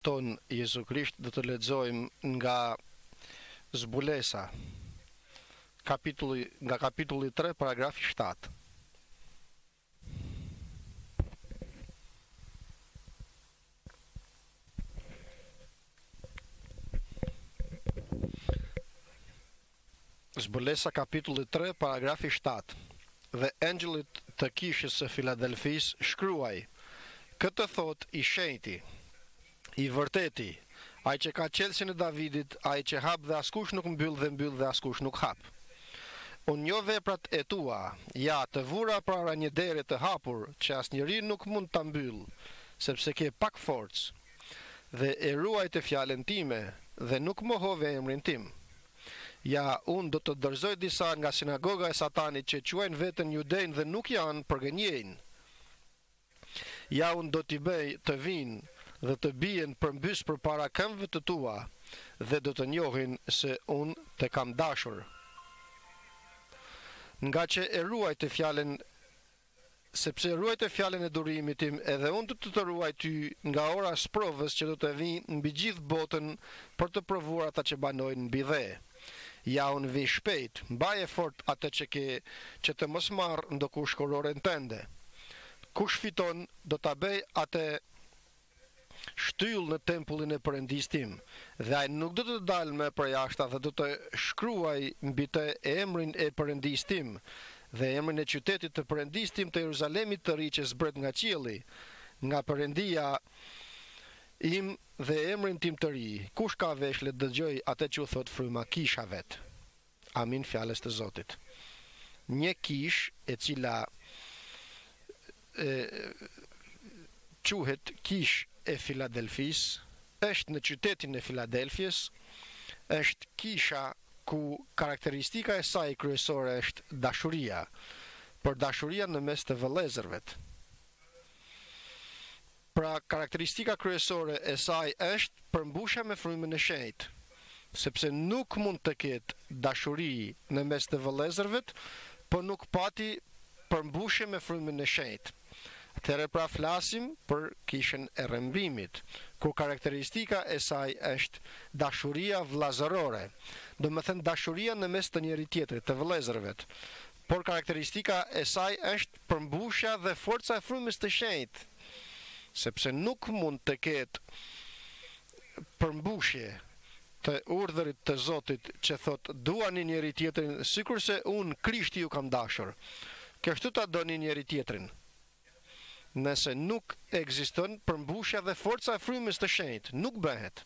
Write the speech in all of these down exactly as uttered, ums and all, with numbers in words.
ton Jezu Krisht do të lexojmë nga Zbulesa, kapitulli nga kapitulli tre, paragrafi shtatë. Zbulesa kapitulli tre, paragrafi shtatë. Dhe engjëllit të kishës së Filadelfisë shkruaj: Këtë thot i shenjti, i vërteti, ai që ka qelsin e Davidit, ai që hap dhe askush nuk mbyll dhe mbyll dhe askush nuk hap. Unë njoh veprat e tua, ja të vura para një dere të hapur, që asnjëri nuk mund ta mbyll, sepse ke pak forcë, dhe e ruajte fjalën time, dhe nuk mohove emrin tim. Ja, unë do të dorëzoj disa nga sinagoga e Satanit që quajnë veten judejnë dhe nuk janë, për gënjejnë. Ja, unë do t'i bëj të vinë dhe të bien përmbys përpara këmbëve të tua, dhe do të njohin se unë të kam dashur. Nga që e ruajte fjalën, sepse e ruajte fjalën e durimit tim, edhe unë do të të ruaj ty nga ora e sprovës që do të vinë mbi gjithë botën për të provuar ata që banojnë mbi dhe. Ja, unë vi shpejt, mbaje fort atë që ke, që të mos marrë ndokush kororen tënde. Kush fiton, do ta bëj atë shtyll në tempullin e Perëndis tim, dhe ai nuk do të dalë më përjashta dhe do të shkruaj mbi të emrin e Perëndis tim dhe emrin e qytetit të Perëndis tim, të Jeruzalemit të ri që zbret nga qielli, nga Perëndia im dhe emrin tim të ri. Kush ka vesh le dëgjoj atë që u thot fryma kisha vet. Amin, fjalës të Zotit. Një kish e cila e, quhet kish e Filadelfis, është në qytetin e Filadelfjes, është kisha ku karakteristika e saj kryesore është dashuria, por dashuria në mes të vëllezërvet. Pra, karakteristika kryesore e saj është përmbushja me frymën e shenjtë, sepse nuk mund të ketë dashuri në mes të vëllezërvet, po nuk pati përmbushje me frymën e shenjtë. Atëherë pra flasim për kishën e rrëmbimit, ku karakteristika e saj është dashuria vllazërore, do të thënë dashuria në mes të njëri tjetrit, të vëllezërvet. Por karakteristika e saj është përmbushja dhe forca e frymës të shenjtë, sepse nuk mund të ketë përmbushje të urdhërit të Zotit që thot duani njëri tjetrin sikurse unë Krishti ju kam dashur. Kështu ta doni njëri tjetrin. Nëse nuk ekziston përmbushja dhe forca e frymës të shenjtë, nuk bëhet.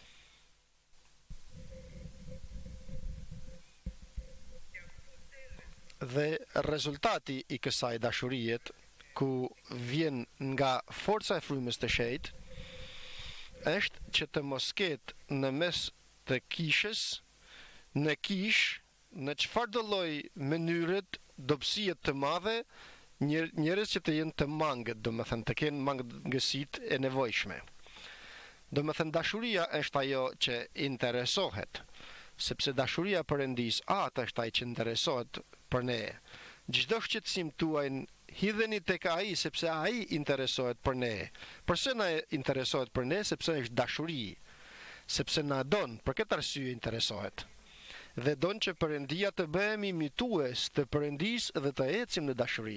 Dhe rezultati i kësaj dashurie ku vjen nga forca e frymës të shenjtë, është që të mos ketë në mes të kishës, në kish, në çfarë do lloj mënyrët, dobësie të madhe, njerëz që të jenë të mangët, do të thënë të kenë mangësitë e nevojshme. Do të thënë dashuria është ajo që interesohet, sepse dashuria Perëndis, atë është ai që interesohet për ne. Çdo shqetësim tuaj hidheni tek ai, sepse ai interesohet për ne. Përse na interesohet për ne? Sepse është dashuri, sepse na don, për këtë arsye interesohet. Dhe don që Perëndia të bëhemi imitues të Perëndis dhe të ecim në dashuri.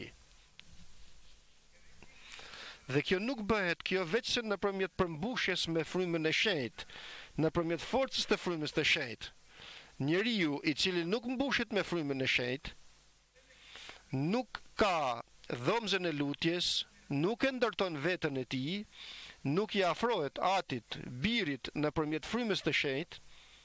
Dhe kjo nuk bëhet kjo veçse nëpërmjet përmbushjes me frymën e shenjtë, nëpërmjet forcës të frymës të shenjtë. Njeriu i cili nuk mbushet me frymën e shenjtë, nuk ka dhomzën e lutjes, nuk e ndërton veten e tij, nuk i afrohet atit, birit nëpërmjet frymës të shenjtë,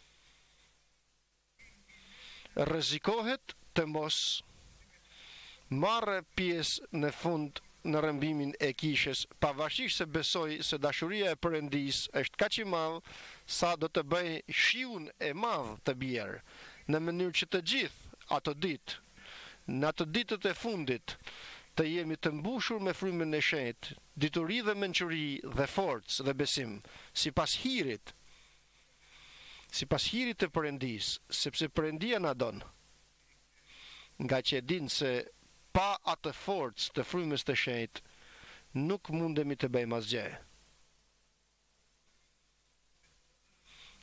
rrezikohet të mos marrë pjesë në fund në rrëmbimin e kishës, pavarësisht se besoj se dashuria e Perëndis është kaq i madh sa do të bëj shiun e madh të bjerë, në mënyrë që të gjithë ato ditë, në ato ditët e fundit, të jemi të mbushur me frymën e shenjtë, dituri dhe mençuri dhe forcë dhe besim, sipas hirit, sipas hirit të Perëndis, sepse Perëndia na don. Nga që e din se pa atë forcë të frymës të shenjtë, nuk mundemi të bëjmë asgjë.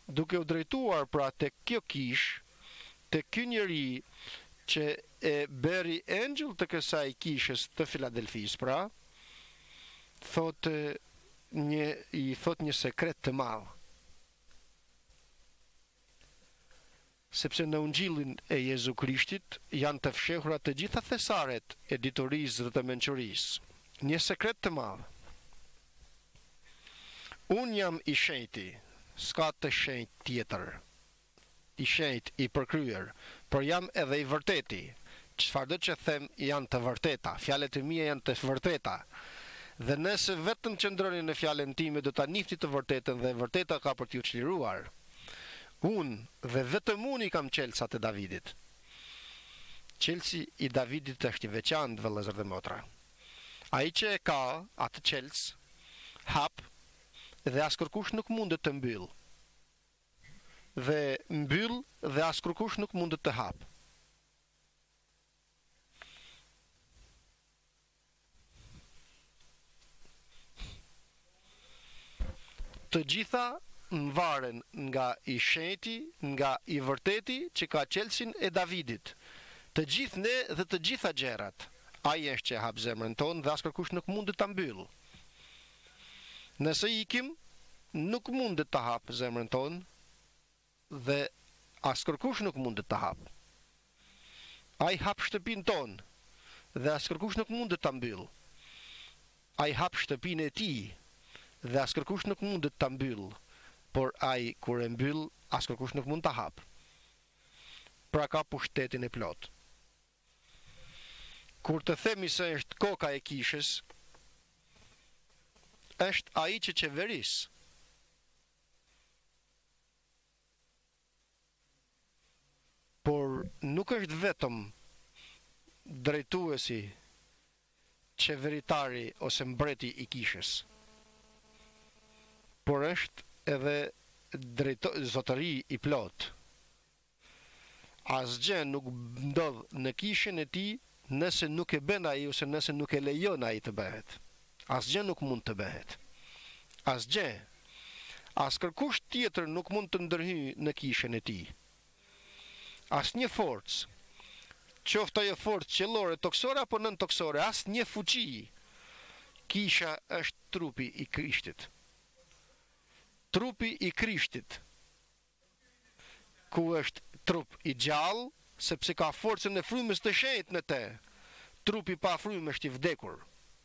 duke u drejtuar pra te kjo kish, te ky njeri që e bëri engjëll të kësaj kishës të Filadelfis, pra, thot një, i thot një sekret të madh. Sepse në Ungjillin e Jezu Krishtit janë të fshehura të gjitha thesaret e diturisë dhe të mençurisë. Një sekret të madh. Unë jam i shenjti, s'ka të shenjt tjetër. I shenjt, i përkryer, por jam edhe i vërteti. Çfarëdo që them janë të vërteta, fjalët e mia janë të vërteta. Dhe nëse vetëm qëndroni në fjalën time, do ta njihni të vërtetën dhe e vërteta ka për t'ju çliruar. Unë dhe vetëm unë i kam qelësat e Davidit. Qelësi i Davidit është i veçantë, vëllezër dhe motra. Ai që e ka atë qelës, hap, dhe askërkush nuk mundet të mbyll. Dhe mbyll dhe askërkush nuk mundet të hap. Të gjitha varen nga i shenjti, nga i vërteti që ka qelësin e Davidit. Të gjithë ne dhe të gjitha gjerat. Ai është që hap zemrën tonë dhe askërkush nuk mundet ta mbyll. Nëse ikim, nuk mundet ta hap zemrën tonë dhe askërkush nuk mundet ta hap. Ai hap shtëpinë tonë dhe askërkush nuk mundet ta mbyll. Ai hap shtëpinë e tij dhe askërkush nuk mundet ta mbyll. Por ai kur e mbyll, askërkush nuk mund ta hap. Pra ka pushtetin e plot. Kur të themi se është koka e kishës, është ai që qeveris. Por nuk është vetëm drejtuesi, qeveritari ose mbreti i kishës, por është edhe drejto, zotëri i plot. Asgjë nuk ndodh në kishën e tij nëse nuk e bën ai ose nëse nuk e lejon ai të bëhet. Asgjë nuk mund të bëhet. Asgjë. Askërkush tjetër nuk mund të ndërhyjë në kishën e tij. Asnjë forcë, qoftë ajo forcë qellore, toksore apo nën toksore, asnjë fuqi. Kisha është trupi i Krishtit. Trupi i Krishtit, ku është trup i gjallë, sepse ka forcën e frymës të shenjtë në te. Trupi pa frymë është i vdekur.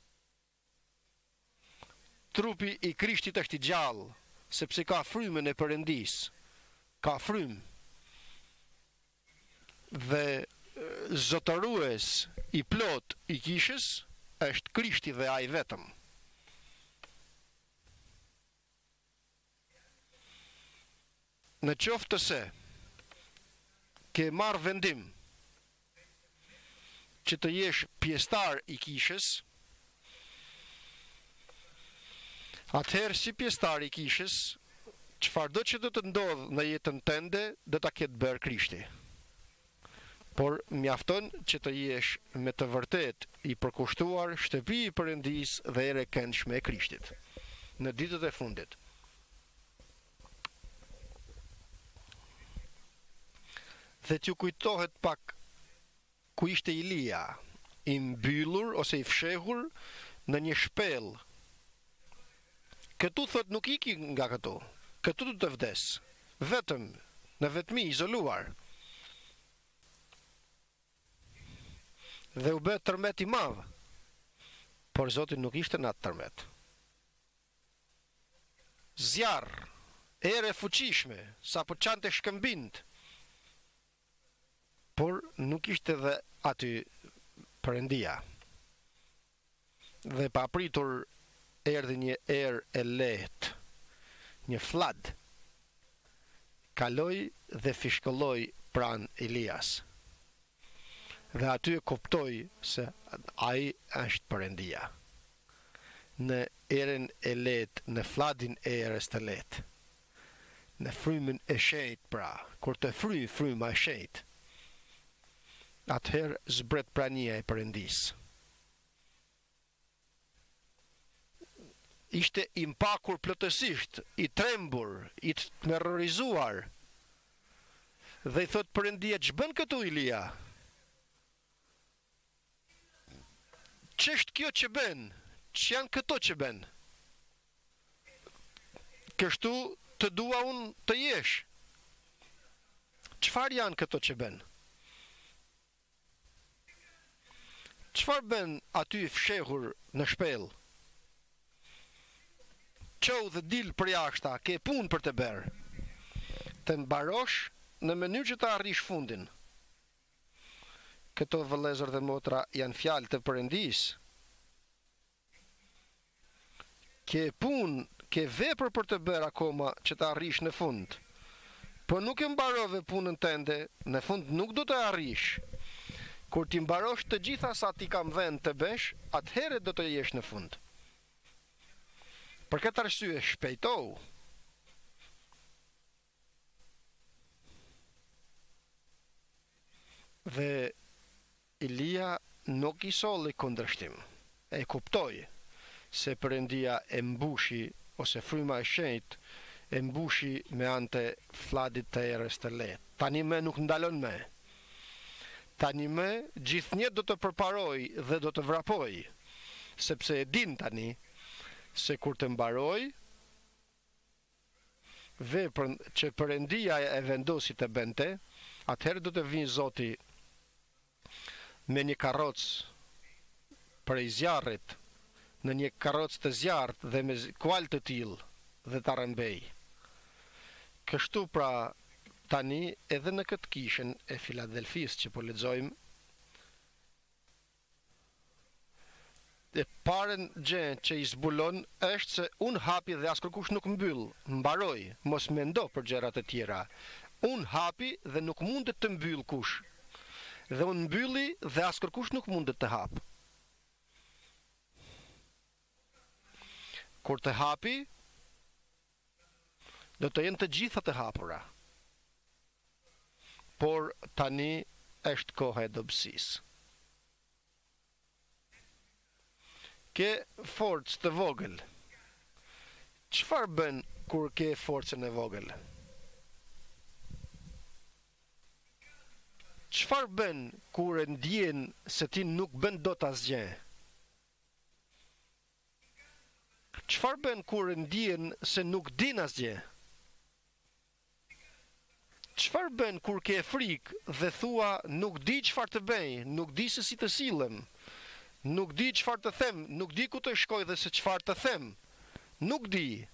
Trupi i Krishtit është i gjallë, sepse ka frymën e Perëndis. Ka frymë. Dhe zotërues i plot i kishës është Krishti dhe ai vetëm. Në qoftë se ke marrë vendim që të jesh pjesëtar i kishës, atëherë si pjesëtar i kishës, çfarëdo që do të ndodhë në jetën tënde, do ta ketë bërë Krishti. Por mjafton që të jesh me të vërtet i përkushtuar shtëpi i Perëndis dhe ere këndshme e Krishtit në ditët e fundit. Dhe t'ju kujtohet pak ku ishte Ilia, i mbyllur ose i fshehur në një shpellë. Këtu thot nuk iki nga këtu, këtu du të vdes, vetëm, në vetmi, izoluar. Dhe u bë tërmet i madh, por Zoti nuk ishte në atë tërmet. Zjarr, erë fuqishme, sa po çante shkëmbind, por nuk ishte dhe aty Perëndia. Dhe pa pritur erdhi një erë e lehtë, një flad, kaloi dhe fishkolloi pranë Elias. Dhe aty e kuptoi se ai është Perëndia. Në erën e lehtë, në fladin e erës të lehtë, në frymën e shenjtë, pra, kur të fryj fryma e shenjtë, atëherë zbret prania e Perëndis. ishte i mpakur plotësisht, i trembur, i terrorizuar. Dhe i thot Perëndia, ç'bën këtu Ilia? Ç'është kjo që bën? Ç'janë këto që bën? Kështu të dua unë të jesh. Çfarë janë këto që bën? Çfarë bën aty fshehur në shpellë? Qau dhe dil për jashta, ke punë për të bërë. Të mbarosh në mënyrë që të arrish fundin. Këto vëllezër dhe motra janë fjalë të Perëndisë. Ke punë, ke vepër për të bërë akoma që të arrish në fund. Po nuk e mbarove punën tënde, në fund nuk do të arrish. Kur ti mbarosh të gjitha sa ti kam vend të bësh, atëherë do të jesh në fund. Për këtë arsye, shpejtohu. Dhe Ilia nuk i solli kundërshtim. E kuptoi se Perëndia e mbushi ose fryma e shenjtë e mbushi me anë të fladit të erës të lehtë. Tani më nuk ndalon më. Tani më gjithnjë do të përparoj dhe do të vrapoj, sepse e din tani se kur të mbaroj veprën që Perëndia e vendosi të bënte, atëherë do të vinë Zoti me një karrocë prej zjarrit, në një karrocë të zjarrt dhe me kual të tillë dhe ta rëmbej. Kështu pra tani edhe në këtë kishën e Filadelfisë që po lexojmë, e parën gjë që i zbulon është se unë hapi dhe as kërkush nuk mbyll, mbaroj, mos mendo për gjërat e tjera. Unë hapi dhe nuk mundet të mbyll kush. Dhe unë mbylli dhe as kërkush nuk mundet të hap. Kur të hapi, do të jenë të gjitha të hapura. Por tani është koha e dobësisë. Ke forcë të vogël. Çfarë bën kur ke forcën e vogël? Çfarë bën kur e ndjen se ti nuk bën dot asgjë? Çfarë bën kur e ndjen se nuk din asgjë? Çfarë bën kur ke frikë dhe thua nuk di çfarë të bëj, nuk di se si të sillem, nuk di çfarë të them, nuk di ku të shkoj dhe se çfarë të them, nuk di.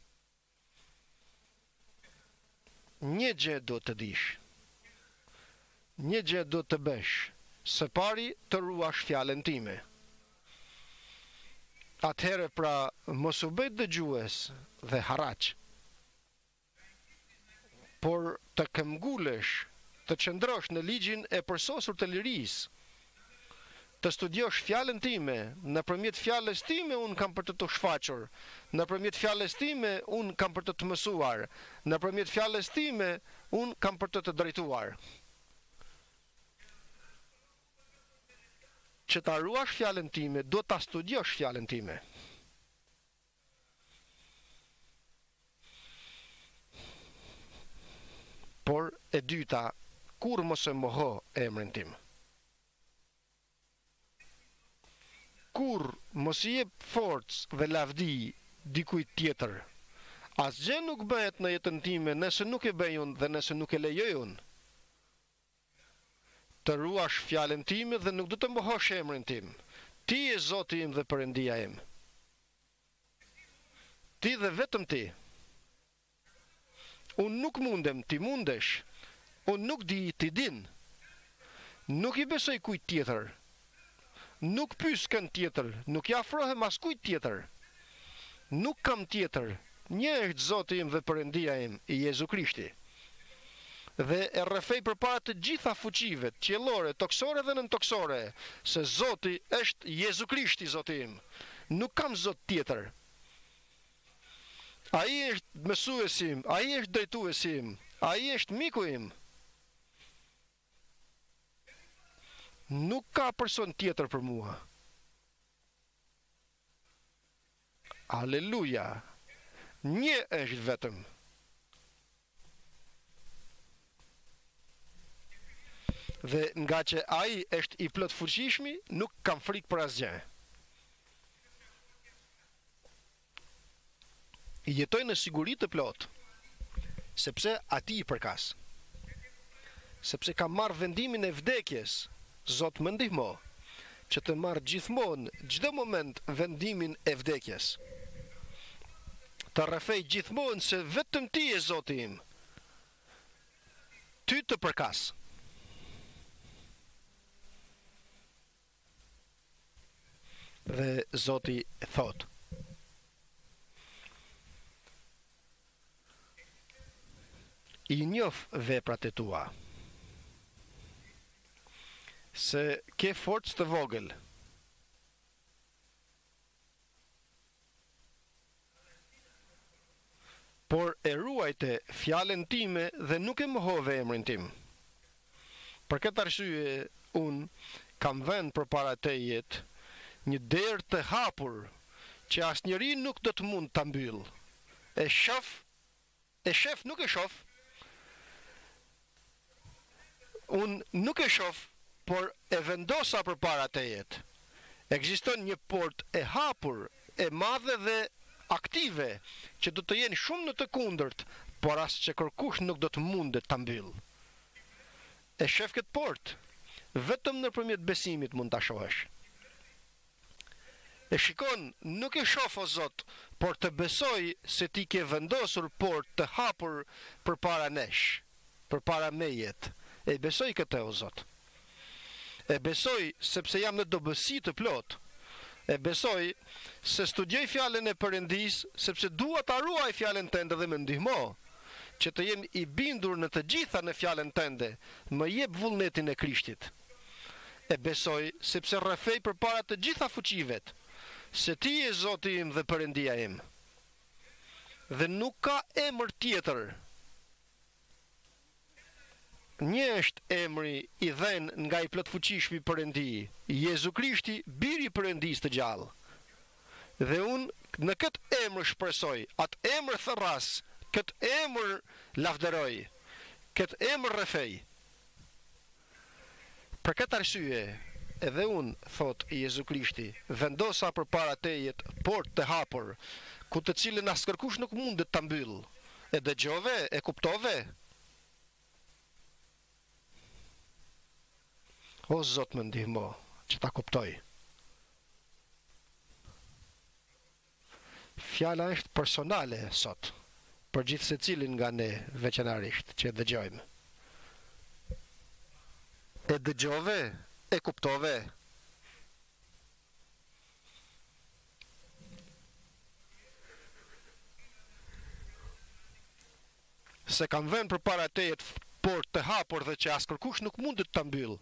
Një gjë do të dish. Një gjë do të bësh, së pari të ruash fjalën time. Atëherë pra mos u bëj dëgjues dhe harraç, por të këmbgulesh, të qëndrosh në ligjin e përsosur të lirisë, të studiosh fjalën time, nëpërmjet fjalës time unë kam për të të shfaqur, nëpërmjet fjalës time unë kam për të të mësuar, nëpërmjet fjalës time unë kam për të të drejtuar. Që ta ruash fjalën time, do ta studiosh fjalën time. Por e dyta, kur mos e moho emrin tim. Kur mos i jep forcë dhe lavdi dikujt tjetër. Asgjë nuk bëhet në jetën time nëse nuk e bëj unë dhe nëse nuk e lejoj unë. Të ruash fjalën time dhe nuk do të mohosh emrin tim. Ti je Zoti im dhe Perëndia im. Ti dhe vetëm ti. Unë nuk mundem, ti mundesh. Unë nuk di, ti din. Nuk i besoj kujt tjetër. Nuk pyes kën tjetër, nuk i afrohem as kujt tjetër. Nuk kam tjetër. Një është Zoti im dhe Perëndia im, i Jezu Krishti. Dhe e rrëfej përpara të gjitha fuqive, qiellore, toksore dhe nëntoksore, se Zoti është Jezu Krishti, Zoti im. Nuk kam Zot tjetër. Ai është mësuesi im, ai është drejtuesi im, ai është miku im. Nuk ka person tjetër për mua. Aleluja! Një është vetëm. Dhe nga që ai është i plot fuqishmi, nuk kam frikë për asgjë. Jetoj në siguri të plot, sepse ati i përkas. Sepse kam marrë vendimin e vdekjes, Zot më ndihmo, që të marrë gjithmonë, çdo moment vendimin e vdekjes. Të rrefej gjithmonë se vetëm ti e Zoti im. Ty të përkas. Dhe Zoti thot: I njoh veprat e tua, se ke forcë të vogël. Por e ruajte fjalën time dhe nuk e mohove emrin tim. Për këtë arsye, unë kam vënë përpara tejet një derë të hapur, që asnjëri nuk do të mund ta mbyll. E shoh, e shef nuk e shoh. Unë nuk e shoh, por e vendosa përpara tejet. Ekziston një portë e hapur, e madhe dhe aktive, që do të jenë shumë në të kundërt, por as që kërkush nuk do të mundet ta mbyll. E shef këtë portë, vetëm nëpërmjet besimit mund ta shohësh. E shikon, nuk e shoh o Zot, por të besoj se ti ke vendosur portë të hapur përpara nesh, përpara mejet. E besoj këtë o Zot. E besoj sepse jam në dobësi të plot. E besoj se studioj fjalën e Perëndis, sepse dua ta ruaj fjalën tënde dhe më ndihmo, që të jem i bindur në të gjitha në fjalën tënde, më jep vullnetin e Krishtit. E besoj sepse rrefej përpara të gjitha fuqivet, se ti je Zoti im dhe Perëndia im. Dhe nuk ka emër tjetër. Një është emri i dhenë nga i plotfuqishmi Perëndi, Jezu Krishti, biri i Perëndis të gjallë. Dhe unë në këtë emër shpresoj, atë emër therras, këtë emër lavderoj, këtë emër rrefej. Për këtë arsye, edhe unë, thot Jezu Krishti, vendosa përpara tejet portë të hapur, ku të cilën as kërkush nuk mundet ta mbyll. E dëgjove, e kuptove? O Zot më ndihmo që ta kuptoj. Fjala është personale sot, për gjithë secilin nga ne veçanarisht që e dëgjojmë. E dëgjove, e kuptove. Se kam vënë përpara tejet portë të hapur dhe që as kërkush nuk mundet ta mbyll.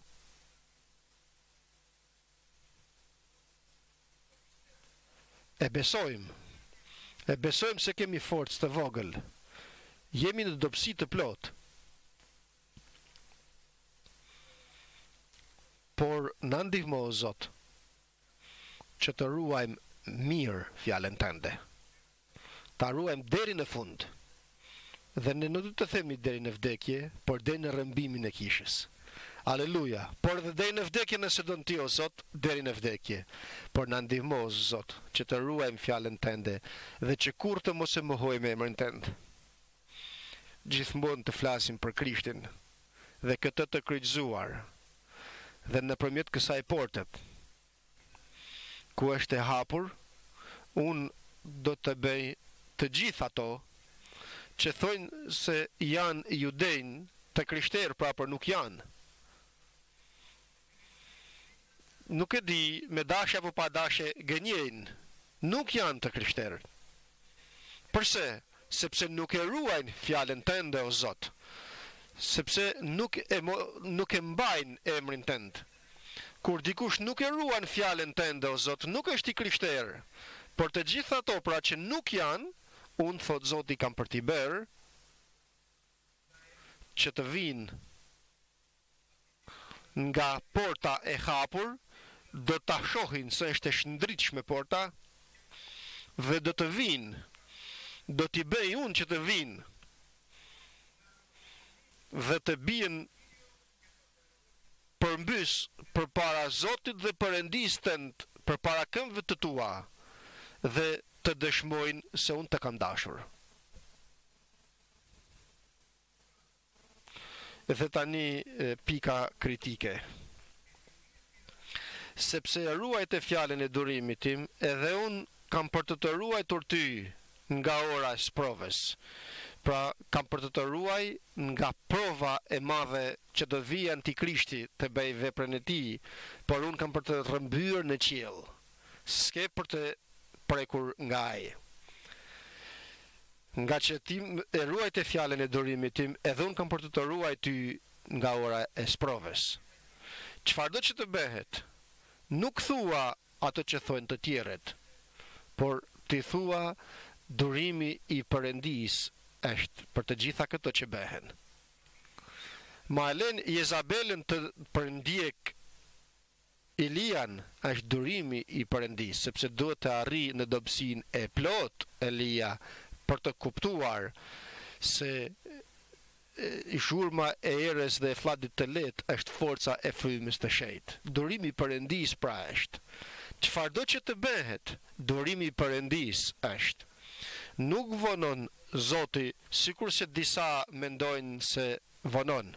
E besojmë, e besojmë se kemi forcë të vogël, jemi në dobësi të plot, por na ndihmo o Zot, që të ruajmë mirë fjalën tënde, ta ruajmë deri në fund, dhe ne nuk do të themi deri në vdekje, por deri në rrëmbimin e kishës. Aleluja, por dhe deri në vdekje nëse do në ti o Zot, deri në vdekje. Por na ndihmo o Zot, që të ruajmë fjalën tënde dhe që kur të mos e mohojmë emrin tënd. Gjithmonë të flasim për Krishtin dhe këtë të kryqëzuar, dhe nëpërmjet kësaj porte, ku është e hapur, unë do të bëj të gjithë ato që thojnë se janë judejnë të krishterë, pra për nuk janë. Nuk e di me dashje apo pa dashje gënjejnë, nuk janë të krishterë. Përse? Sepse nuk e ruajnë fjalën tënde o Zot, sepse nuk e, nuk e mbajnë emrin tënd. Kur dikush nuk e ruan fjalën tënde o Zot, nuk është i krishterë. Por të gjitha ato pra që nuk janë, unë thot Zoti kam për t'i bërë, që të vinë nga porta e hapur, do ta shohin se është e shndritshme porta, dhe do të vinë, do t'i bëj unë që të vinë, dhe të bien përmbys për para Zotit dhe Perëndisë tënd, për para këmbëve të tua, dhe të dëshmojnë se unë të kam dashur. Dhe tani pika kritike. Sepse ruajte fjalën e durimit tim, edhe unë kam për të të ruajtur ty nga ora e sprovës. Pra, kam për të të ruaj nga prova e madhe që do vijë Antikrishti të bëj veprën e tij, por unë kam për të rrëmbyer në qiell. S'ke për të prekur nga ai. Nga që ti e ruajte fjalën e durimit tim, edhe unë kam për të të ruaj ty nga ora e sprovës. Çfarëdo që të bëhet, nuk thua ato që thonë të tjerët, por ti thua durimi i Perëndisë është për të gjitha këto që bëhen. Ma elen Jezabelën të përndjek Ilian është durimi i Perëndisë, sepse duhet të arrijë në dobësinë e plot Elia për të kuptuar se i shurma e erës dhe e fllatit të lehtë është forca e frymës të shenjtë. Durimi i Perëndisë pra është. Çfarëdo që të bëhet, durimi i Perëndisë është. Nuk vonon Zoti, sikur se disa mendojnë se vonon,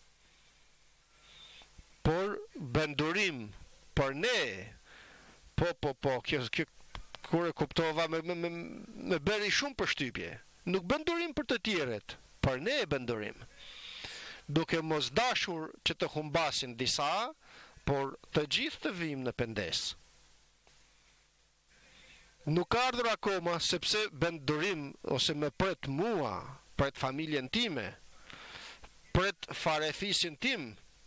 por bën durim për ne. Po, po, po, kjo, kjo kur e kuptova me, me, me, me bëri shumë përshtypje. Nuk bën durim për të tjerët, për ne e bën durim. Duke mos dashur që të humbasin disa, por të gjithë të vim në pendes. Nuk ka ardhur akoma sepse bën durim ose me pret mua, pret familjen time, pret farefisin tim.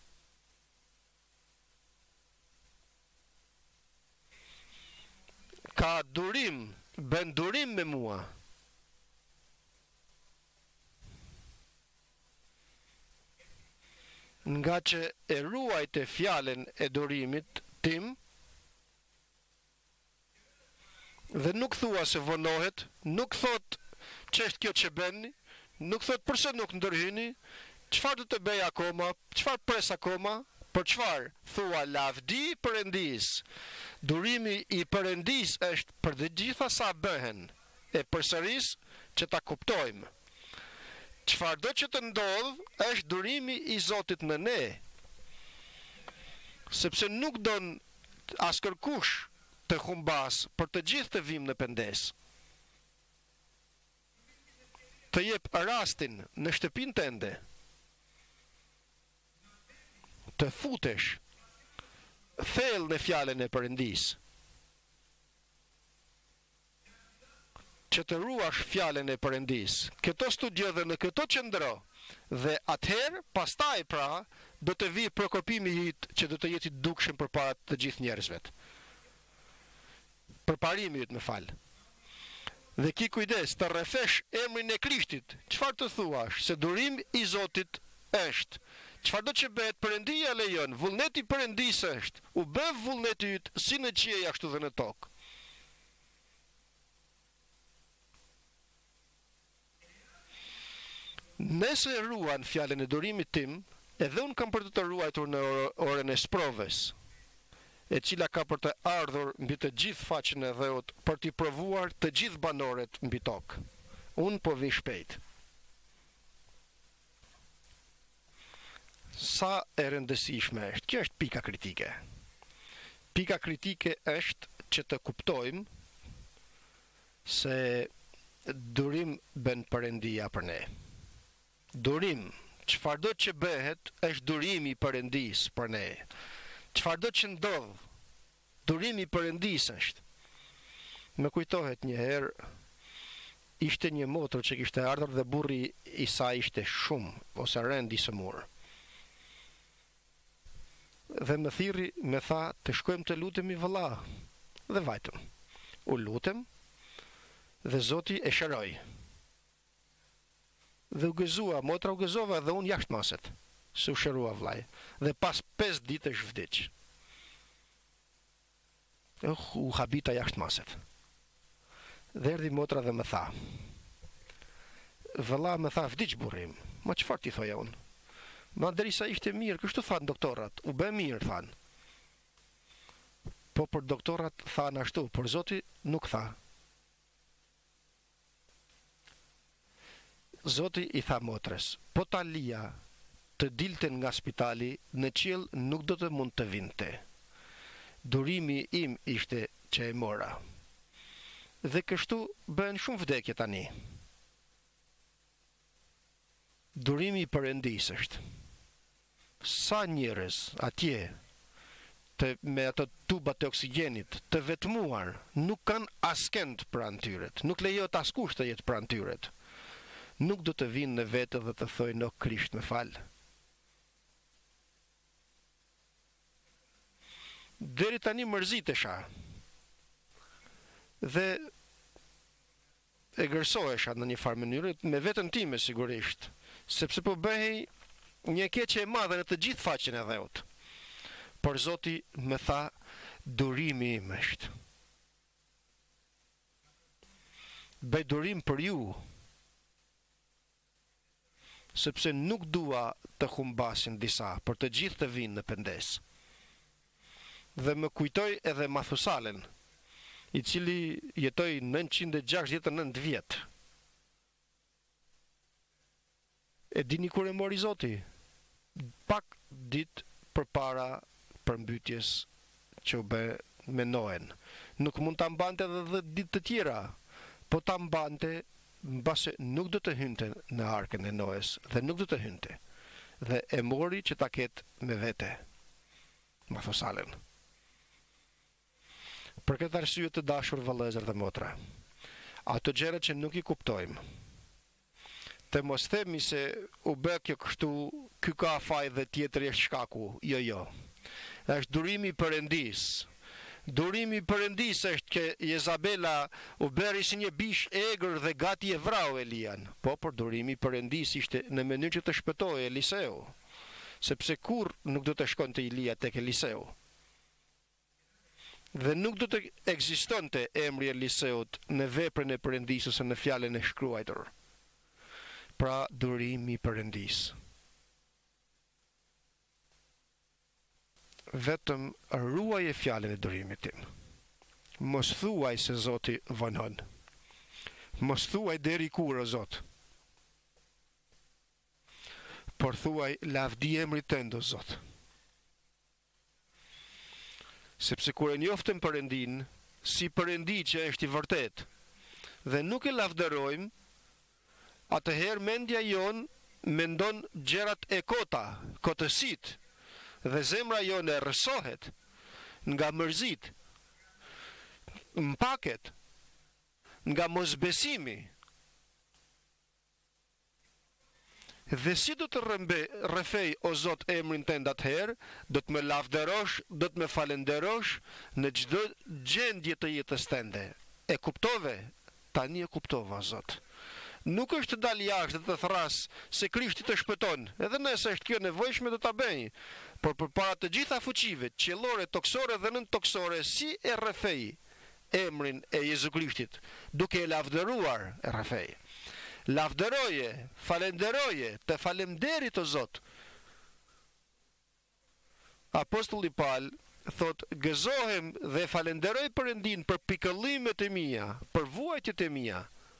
Ka durim, bën durim me mua. Nga që e ruajte fjalën e durimit tim, dhe nuk thua se vonohet, nuk thot që është kjo që bëni, nuk thot përse nuk ndërhyni, çfarë do të bëj akoma, çfarë pres akoma, për çfarë thua lavdi Perëndisë. Durimi i Perëndisë është për të gjitha sa bëhen, e përsëris që ta kuptojmë. Çfarëdo që të ndodh është durimi i Zotit në ne, sepse nuk don askërkush të humbas, për të gjithë të vim në pendes. Të jep rastin në shtëpinë tënde, të futesh thellë në fjalën e Perëndisë, që të ruash fjalën e Perëndisë, këto studio dhe në këto qëndro, dhe atëherë, pastaj pra, do të vi prokopimi yt që do të jeti dukshëm përpara të gjithë njerëzve. Për parimi jëtë me falë. Dhe ki kujdes të rrefesh emrin e Krishtit. Çfarë të thuash? Se durim i Zotit është. Çfarëdo që bëhet Perëndia lejon, vullneti i Perëndisë është. U bë vullneti yt si në qiell ashtu dhe në tokë. Nëse ruan fjalën e durimit tim, edhe unë kam për të të ruajtur në orën e sprovës, e cila ka për të ardhur mbi të gjithë faqen e dheut për t'i provuar të gjithë banorët mbi tokë. Unë po vi shpejt. Sa e rëndësishme është, kjo është pika kritike. Pika kritike është që të kuptojmë se durim bën Perëndia për ne. Durim, çfarëdo që bëhet është durimi i Perëndisë për ne. Çfarëdo që ndodh, durimi i Perëndisë është. Më kujtohet një herë, ishte një motër që kishte ardhur dhe burri i saj ishte shumë, ose rend i sëmur. Dhe më thirri, me tha, të shkojmë të lutemi vëlla. Dhe vajtëm. U lutem, dhe Zoti e shëroi. Dhe u gëzua, motra u gëzova dhe unë jashtë maset. Se u shërua vllai, dhe pas pesë ditësh vdiq. Uh, u habita jashtë maset. Dhe erdhi motra dhe më tha, vëlla më tha, vdiq burrim. Ma çfarë ti thoja unë? Ma derisa ishte mirë, kështu thanë doktorat, u bë mirë, thanë. Po për doktorat thanë ashtu, për Zoti nuk tha. Zoti i tha motrës, po ta lija të dilten nga spitali, në qiell nuk do të mund të vinte. Durimi im ishte që e mora. Dhe kështu bën shumë vdekje tani. Durimi i Perëndis është. Sa njerëz atje të, me ato tubat e oksigjenit të vetmuar, nuk kanë askënd pranë tyre, nuk lejohet askush të jetë pranë tyre. Nuk do të vinë në vete dhe të thojnë o Krisht më fal. Deri tani mërzitesha dhe e gërsohesha në një farë mënyrë me veten time sigurisht, sepse po bëhej një keqje e madhe në të gjithë faqen e dheut. Por Zoti më tha, durimi im është. Bëj durim për ju, sepse nuk dua të humbasin disa, për të gjithë të vinë në pendes. Dhe më kujtoj edhe Mathusalen, i cili jetoi nëntëqind e gjashtëdhjetë e nëntë vjet. E dini kur e mori Zoti? Pak ditë përpara përmbytjes që u bë me Noen. Nuk mund ta mbante edhe dhjetë ditë të tjera, po ta mbante mbase nuk do të hynte në arkën e Noes dhe nuk do të hynte. Dhe e mori që ta ketë me vete. Mathusalen. Për këtë arsye të dashur vëllezër dhe motra, ato gjëra që nuk i kuptojmë, të mos themi se u bë kjo kështu, ky ka faj dhe tjetri është shkaku, jo jo. Është durimi i Perëndis. Durimi i Perëndis është që Jezabela u bëri si një bish egër dhe gati e vrau Elian. Po, por durimi i Perëndis ishte në mënyrë që të shpëtojë Eliseu, sepse kur nuk do të shkonte Elia tek Eliseu. Dhe nuk do të ekzistonte emri Eliseut në veprën e Perëndisë ose në fjalën e shkruar. Pra durimi i Perëndis. Vetëm ruaje fjalën e durimit tim. Mos thuaj se Zoti vonon. Mos thuaj deri kur o Zot. Por thuaj lavdi emrit tënd o Zot. Sepse kur e njoftëm Perëndin si Perëndi që është i vërtet dhe nuk e lavdërojmë, atëherë mendja jon mendon gjërat e kota, kotësit, dhe zemra jone rrësohet nga mërzit, mpaket, nga mosbesimi. Dhe si do të rëmbe, rrëfej o Zot emrin tënd atëherë, do të më lavdërosh, do të më falenderosh në çdo gjendje të jetës tënde. E kuptove? Tani e kuptova, Zot. Nuk është të dal jashtë dhe të thras se Krishti të shpëton, edhe nëse është kjo nevojshme do ta bëj, por përpara të gjitha fuqive, qiellore, toksore dhe nëntoksore, si e rrëfej emrin e Jezu Krishtit, duke e lavdëruar e rrëfej. Lavdëroje, falenderoje, të falemderit o Zot. Apostulli Paul thot, gëzohem dhe falenderoj Perëndin për pikëllimet e mia, për vuajtjet e mia.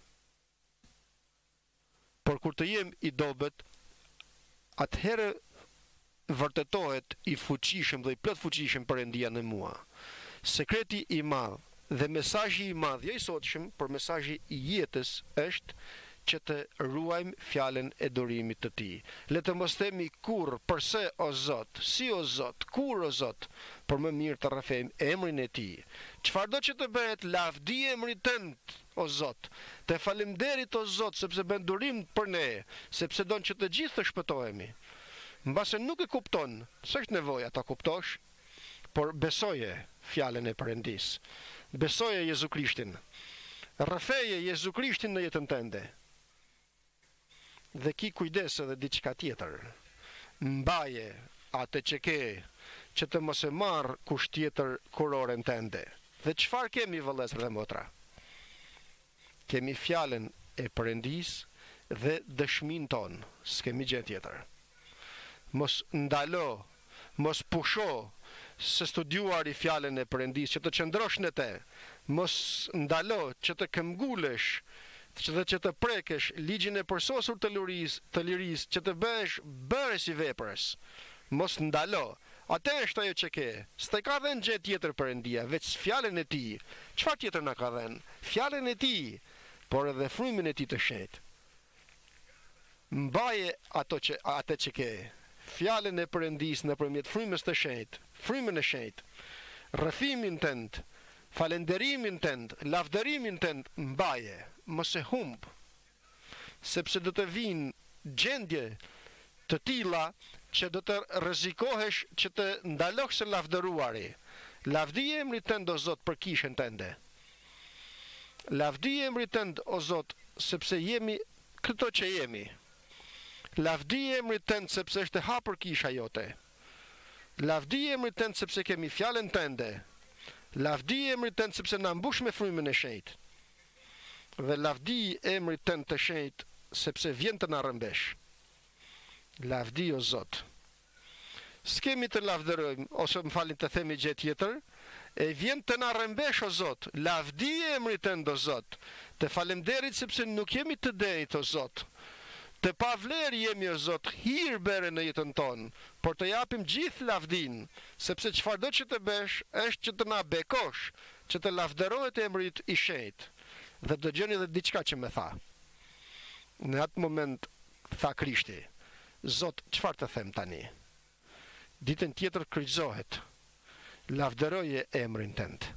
Por kur të jem i dobët, atëherë vërtetohet i fuqishëm dhe i plot fuqishëm Perëndia në mua. Sekreti i madh dhe mesazhi i madh, jo i sotshëm, por mesazhi i jetës është që të ruajmë fjalën e durimit të tij. Le të mos themi kur, përse o Zot, si o Zot, kur o Zot, por më mirë të rrëfejmë emrin e tij. Çfarëdo që të bëhet, lavdi emrit tënd o Zot. Të falemnderit o Zot, sepse bën durim për ne, sepse don që të gjithë të shpëtohemi. Mbase nuk e kupton, s'është nevoja ta kuptosh, por besoje fjalën e Perëndis. Besoje Jezu Krishtin. Rrëfeje Jezu Krishtin në jetën tënde. Dhe ki kujdes edhe diçka tjetër. Mbaje atë që ke, që të mos e marr kush tjetër kuroren tënde. Dhe çfarë kemi vëllezër dhe motra? kemi fjalën e Perëndis dhe dëshmin ton, s'kemi gjë tjetër. Mos ndalo, mos pusho se studiuar i fjalën e Perëndis, që të qëndrosh në te, mos ndalo që të këmbgulesh, që dhe që të prekesh ligjin e përsosur të liris, të liris, që të bëhesh bërës i veprës, mos ndalo. Atë është ajo që ke, s'te ka dhenë gjë tjetër Perëndia, veç fjalën e ti. Çfarë tjetër na ka dhenë? Fjalën e ti, por edhe frymin e ti të shenjtë. Mbaje ato që, atë që ke, fjalën e Perëndis nëpërmjet frymës të shenjtë, frymën e shenjtë, rrëfimin tënd, falenderimin tënd, lavdërimin tënd, mbaje, mos e humb, sepse do të vinë gjendje të tilla që do të rrezikohesh që të ndalosh së lavdëruari. Lavdi emrit tënd o Zot për kishën tënde. Lavdi emrit tënd o Zot sepse jemi këto që jemi. Lavdi emrit tënd sepse është e hapur kisha jote. Lavdi emrit tënd sepse kemi fjalën tënde. Lavdi emrit tënd sepse na mbush me frymën e shenjtë. Dhe lavdi emrit tënd të shenjtë sepse vjen të na rrëmbesh. Lavdi o Zot. S'kemi të lavdërojmë, ose më falin të themi gjë tjetër, e vjen të na rrëmbesh o Zot. Lavdi emrit tënd o Zot. Të falemderit sepse nuk jemi të drejtë o Zot. Të pavler jemi o Zot, hir bere në jetën tonë, por të japim gjithë lavdin, sepse çfarëdo që të bësh, është që të na bekosh, që të lavdërohet emrit i shenjtë. Dhe dëgjoni edhe diçka që më tha. Në atë moment tha Krishti, Zot, çfarë të them tani? Ditën tjetër kryqëzohet, lavdëroje emrin tënd.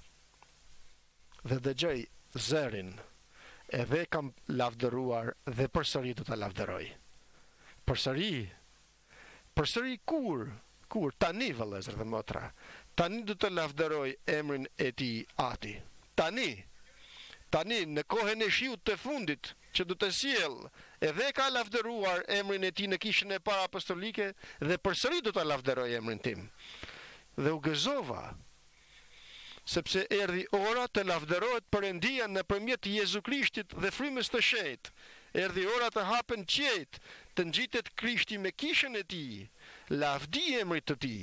Dhe dëgjoj zërin, edhe kam lavdëruar dhe përsëri do ta lavdëroj. Përsëri, përsëri kur, kur, tani vëllezër dhe motra, tani do të lavdëroj emrin e ti ati. Tani, tani në kohën e shiut të fundit, që do të sjell, edhe ka lavdëruar emrin e ti në kishën e parë apostolike, dhe përsëri do ta lavdëroj emrin tim. Dhe u gëzova, sepse erdhi ora të lavdërohet Perëndia nëpërmjet Jezu Krishtit dhe frymës të shenjtë. Erdhi ora të hapen qiejt, të ngjitet Krishti me kishën e tij, lavdi emrit të tij.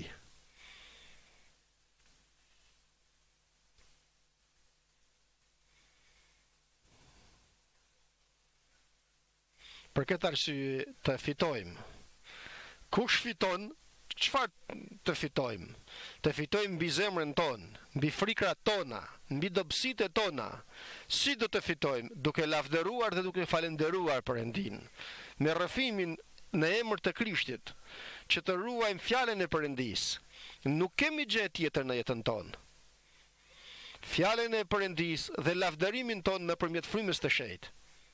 Për këtë arsye të fitojmë. Kush fiton, çfarë të fitojmë? Të fitojmë mbi zemrën tonë, mbi frikrat tona, mbi dobësitë tona. Si do të fitojmë? Duke lavdëruar dhe duke falenderuar Perëndin, me rrëfimin në emër të Krishtit, që të ruajmë fjalën e Perëndis. Nuk kemi gjë tjetër në jetën tonë. Fjalën e Perëndis dhe lavdërimin tonë nëpërmjet frymës të shenjtë.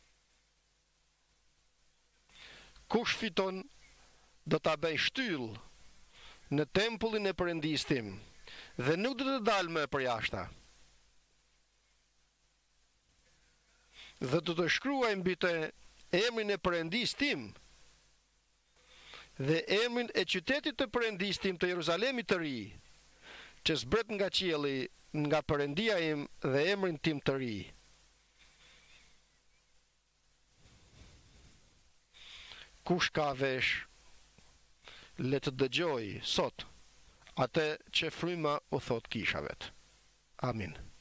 Kush fiton, do ta bëj shtyll në tempullin e Perëndis tim, dhe nuk do të dalë më përjashta. Dhe do të shkruaj mbi të emrin e Perëndis tim dhe emrin e qytetit të Perëndis tim të Jeruzalemit të ri, që zbret nga qielli, nga Perëndia im dhe emrin tim të ri. Kush ka vesh, le të dëgjoj sot atë që fryma u thot kishavet. Amin.